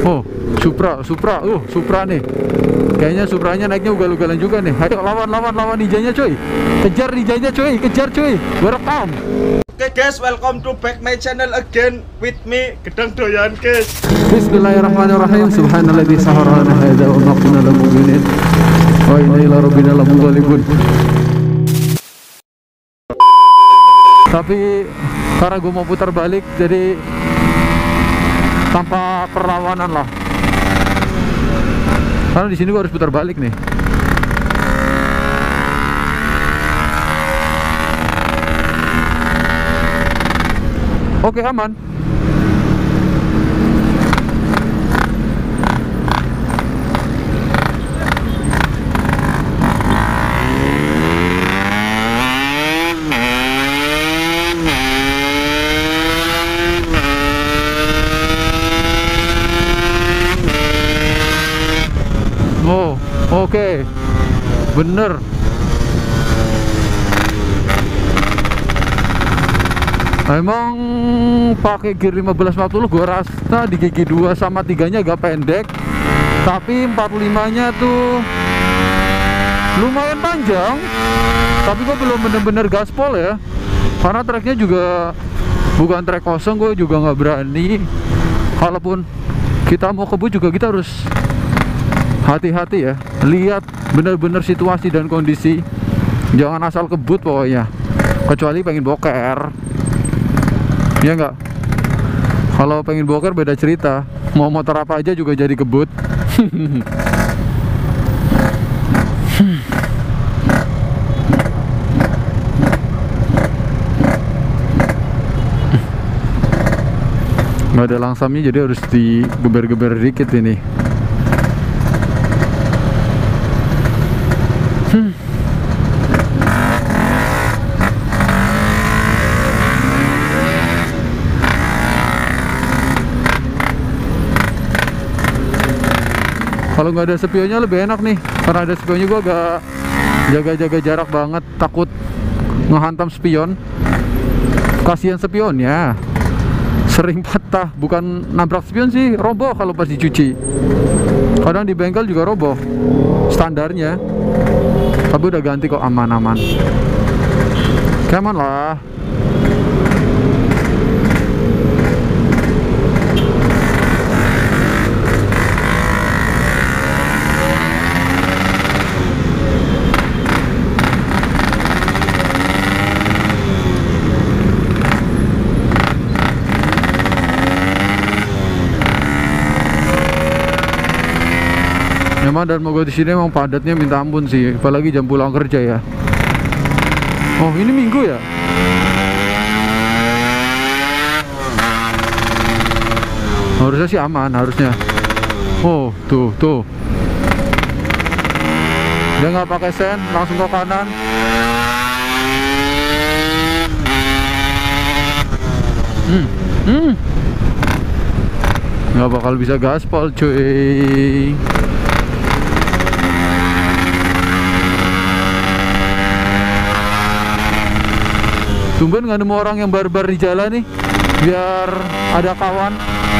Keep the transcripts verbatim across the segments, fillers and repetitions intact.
Oh, Supra, Supra, uh, Supra nih. Kayaknya Supranya naiknya ugal-ugalan juga nih. Ayo lawan, lawan, lawan ninjanya cuy. Kejar ninjanya cuy, kejar cuy. Berekam. Oke okay guys, welcome to back my channel again with me Gedang Doyan guys. Bismillahirrahmanirrahim. Subhanalladzi sahara lana hadza wa ma kunna lahu muqrinin. Wa inna ila rabbina lamunqalibun. Tapi karena gue mau putar balik, jadi tanpa perlawanan lah. Karena di sini gue harus putar balik nih. Oke, aman. Oh, oke, okay. Bener. Emang pakai gear lima belas empat puluh gua rasa di gigi dua sama tiganya agak pendek, tapi empat puluh lima nya tuh lumayan panjang. Tapi gua belum bener-bener gaspol ya, karena treknya juga bukan trek kosong. Gue juga nggak berani. Kalaupun kita mau kebut juga kita harus hati-hati ya, lihat bener-bener situasi dan kondisi. Jangan asal kebut pokoknya, kecuali pengen boker. Ya enggak? Kalau pengen boker beda cerita. Mau motor apa aja juga jadi kebut. Nggak ada langsamnya, jadi harus digeber-geber dikit ini. Hmm. Kalau nggak ada spionnya lebih enak nih, karena ada spionnya gue agak jaga-jaga jarak banget, takut ngehantam spion. Kasihan spionnya, sering patah. Bukan nabrak spion sih, roboh kalau pas dicuci. Kadang di bengkel juga roboh, standarnya. Tapi udah ganti kok, aman-aman. Aman lah. Memang dan mogok di sini emang padatnya minta ampun sih, apalagi jam pulang kerja ya. Oh, ini Minggu ya? Harusnya sih aman, harusnya. Oh, tuh, tuh. Dia nggak pakai sen, langsung ke kanan. Hmm, hmm. Nggak bakal bisa gaspol, cuy. Tumben nggak nemu orang yang barbar di jalan nih, biar ada kawan.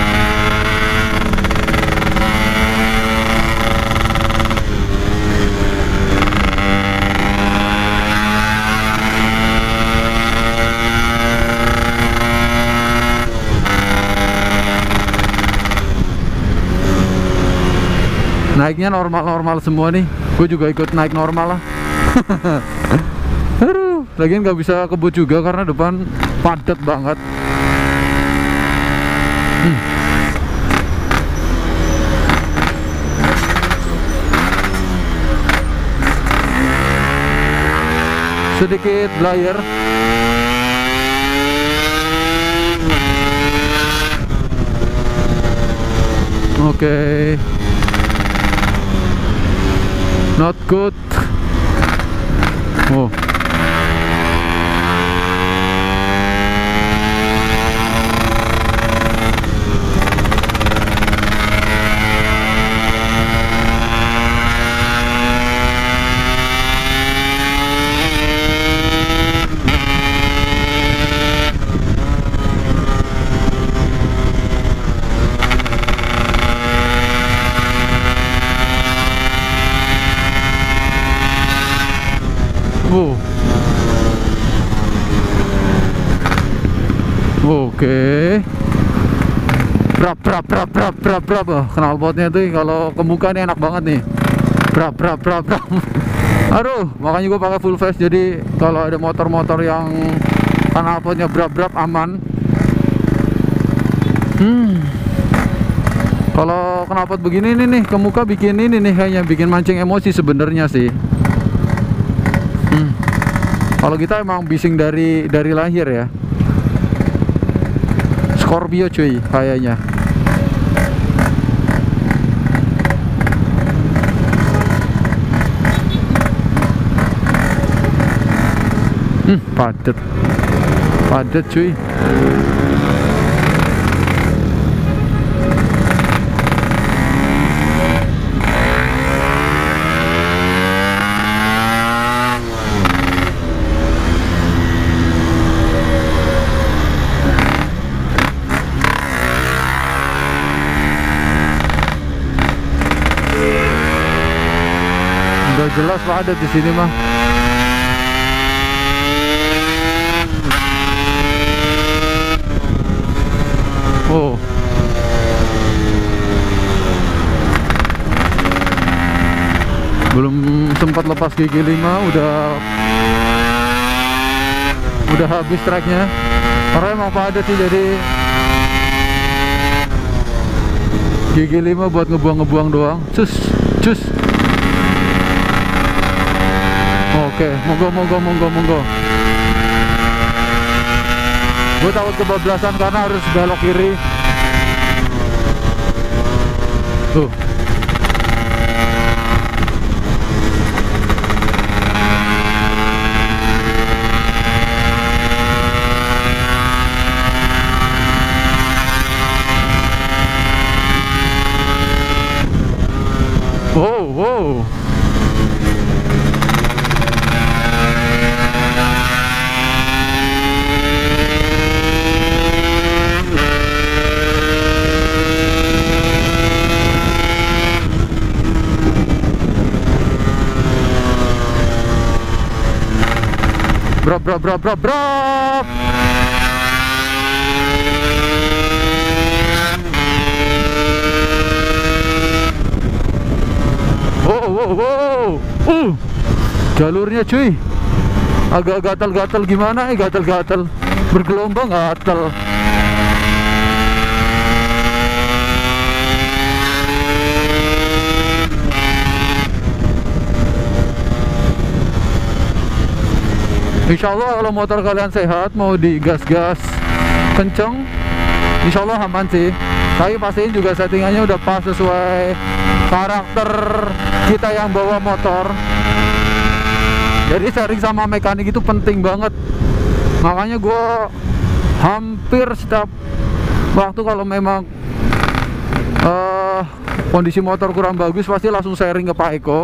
Naiknya normal-normal semua nih, gue juga ikut naik normal lah. Aduh, lagian nggak bisa kebut juga karena depan padat banget. Hmm. Sedikit belayer. Oke, okay. Not good. Oh. Oke. Brap brap brap brap brap brap. Oh, knalpotnya tuh kalau ke muka nih enak banget nih. Brap brap brap brap. Aduh, makanya gue pakai full face, jadi kalau ada motor-motor yang knalpotnya brap brap aman. Hmm. Kalau knalpot begini nih nih ke muka bikin ini nih kayaknya bikin mancing emosi sebenarnya sih. Hmm. Kalau kita emang bising dari dari lahir ya. Scorpio cuy kayaknya. Hmm, padet. Padet cuy. Udah jelas padat di sini mah. Oh. Belum sempat lepas gigi lima udah udah habis tracknya. Karena emang padat sih, jadi gigi lima buat ngebuang-ngebuang doang. Cus, cus. Oke, monggo monggo monggo monggo. Gue takut kebablasan karena harus belok kiri. Tuh. Wow, wow. Brap brap brap brap brap. Wow wow wow. Uh. Jalurnya cuy. Agak gatal-gatal gimana? Eh gatal-gatal. Bergelombang gatal. Insya Allah kalau motor kalian sehat, mau digas-gas kenceng, insya Allah aman sih. Tapi pastiin juga settingannya udah pas sesuai karakter kita yang bawa motor. Jadi sharing sama mekanik itu penting banget. Makanya gue hampir setiap waktu kalau memang uh, kondisi motor kurang bagus, pasti langsung sharing ke Pak Eko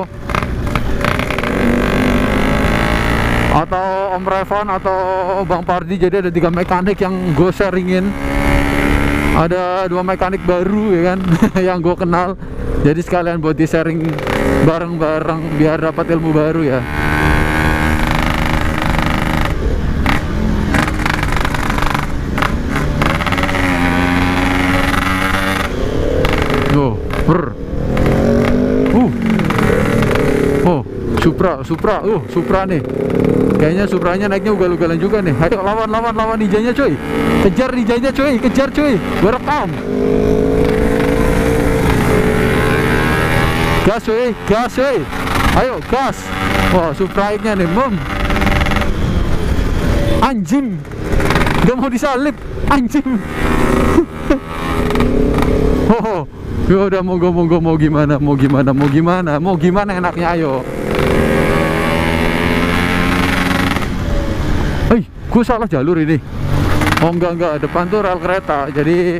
atau Om Revan atau Bang Pardi. Jadi ada tiga mekanik yang gue sharingin. Ada dua mekanik baru ya kan yang gue kenal. Jadi sekalian buat di sharing bareng-bareng biar dapat ilmu baru ya. Oh, brr. Uh. Oh, Supra, Supra, uh, Supra nih. Kayaknya Supranya naiknya ugal-ugalan juga nih. Ayo lawan, lawan, lawan ninjanya cuy. Kejar ninjanya cuy, kejar cuy. Gue rekam. Gas cuy, gas cuy. Ayo gas. Wah, Supra-nya nih, mem. Anjing. Gak mau disalip, anjing. Oh, ya udah monggo monggo mau gimana, mau gimana, mau gimana, mau gimana enaknya ayo. Hei, gue salah jalur ini. Oh enggak enggak, depan tuh rel kereta, jadi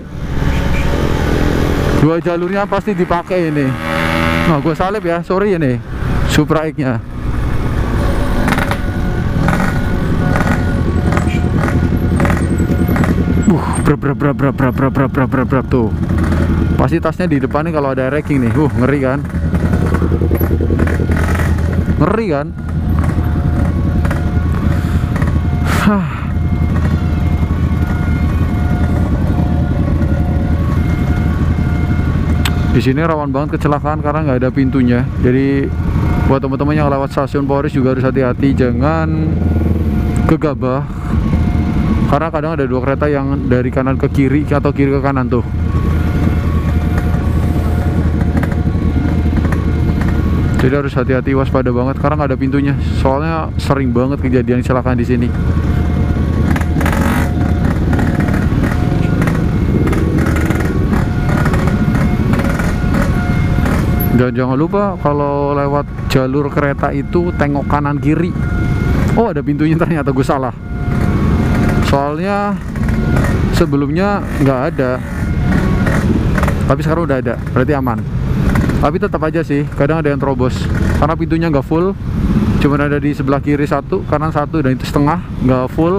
dua jalurnya pasti dipakai ini. Nah, gue salip ya, sorry ini Supra X-nya. Uh, brap brap brap brap brap brap brap brap brap brap tuh. Pasti tasnya di depan nih kalau ada racking nih. Uh, ngeri kan? Ngeri kan? Hah. Di sini rawan banget kecelakaan karena nggak ada pintunya. Jadi buat teman-teman yang lewat stasiun Polres juga harus hati-hati, jangan gegabah. Karena kadang ada dua kereta yang dari kanan ke kiri atau kiri ke kanan tuh. Jadi harus hati-hati, waspada banget karena nggak ada pintunya. Soalnya sering banget kejadian kecelakaan di sini. Dan jangan lupa kalau lewat jalur kereta itu tengok kanan kiri. Oh, ada pintunya, ternyata gue salah. Soalnya sebelumnya nggak ada, tapi sekarang udah ada, berarti aman. Tapi tetap aja sih, kadang ada yang terobos karena pintunya nggak full. Cuma ada di sebelah kiri satu, kanan satu, dan itu setengah, nggak full.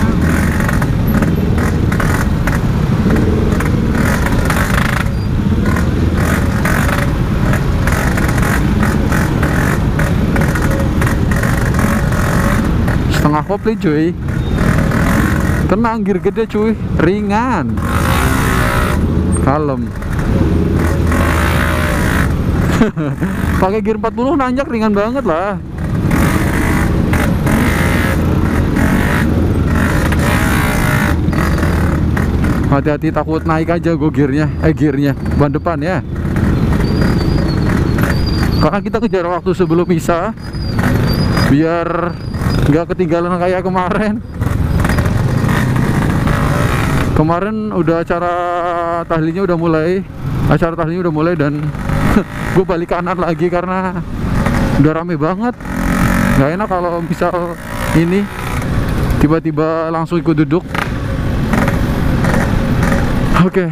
Setengah kopling cuy, tenang, gear gede cuy, ringan, kalem. Pakai gear empat puluh nanjak ringan banget lah. Hati-hati, takut naik aja gue gearnya, eh gearnya ban depan ya. Karena kita kejar waktu sebelum bisa, biar nggak ketinggalan kayak kemarin. Kemarin udah acara tahlilnya udah mulai, acara tahlilnya udah mulai dan gue balik kanan lagi karena udah rame banget. Nggak enak kalau misal ini tiba-tiba langsung ikut duduk. Oke. Okay.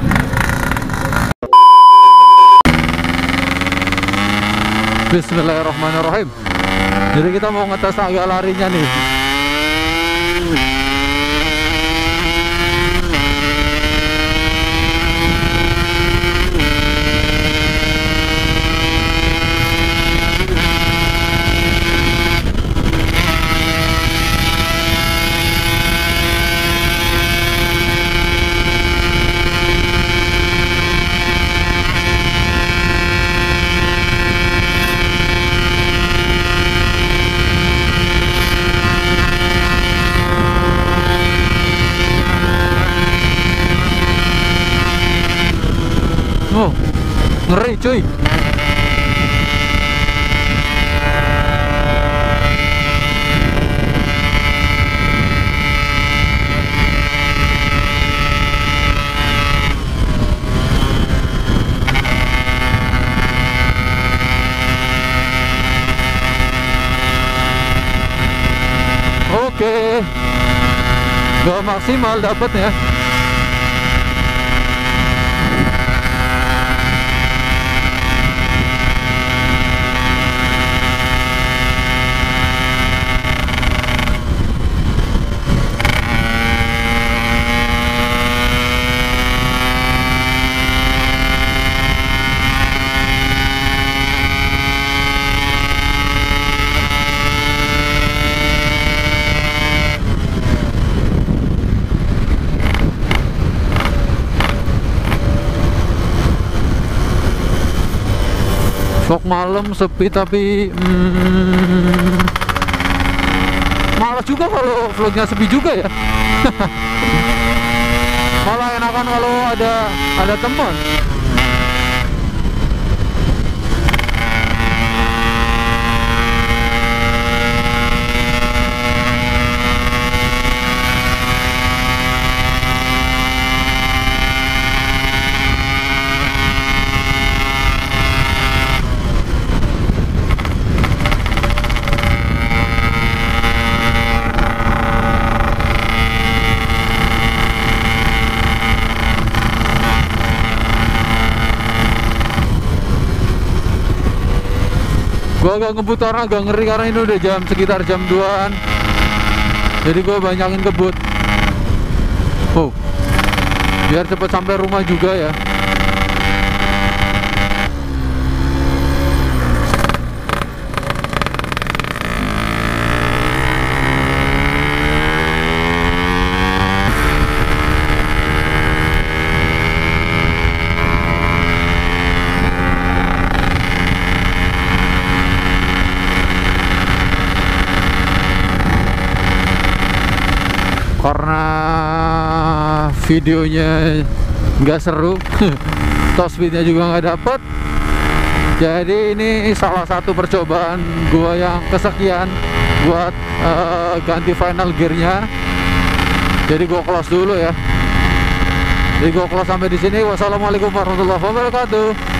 Bismillahirrahmanirrahim. Jadi kita mau ngetes agak larinya nih. Oh, ngeri cuy. Oke, gak maksimal dapatnya. Vlog malam sepi tapi hmm, malas juga kalau vlognya sepi juga ya. Malah enakan kalau ada ada teman. Gua agak ngebut karena agak ngeri karena ini udah jam sekitar jam duaan. Jadi gua banyakin kebut. Oh, biar cepet sampai rumah juga ya. karena videonya nggak seru. Top speednya juga nggak dapet. Jadi ini salah satu percobaan gua yang kesekian buat uh, ganti final gearnya. Jadi gua close dulu ya. Jadi gua close sampai di sini. Wassalamualaikum warahmatullahi wabarakatuh.